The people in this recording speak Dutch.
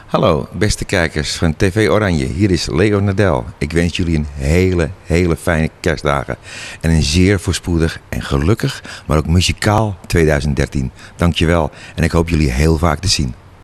Hallo, beste kijkers van TV Oranje. Hier is Leo Nadel. Ik wens jullie een hele fijne kerstdagen. En een zeer voorspoedig en gelukkig, maar ook muzikaal 2013. Dankjewel en ik hoop jullie heel vaak te zien.